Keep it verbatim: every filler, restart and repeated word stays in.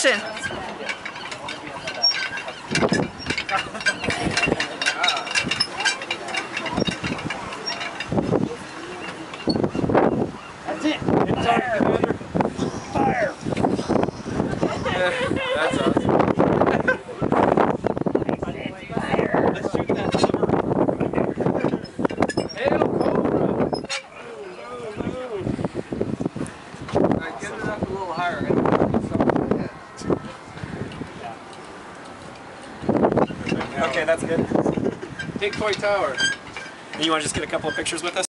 position. That's it. It's our commander. Fire. That's awesome. Let's shoot that cover. Hail Cobra! Alright, get it up a little higher. Okay, that's good. Take Toy Tower. You want to just get a couple of pictures with us?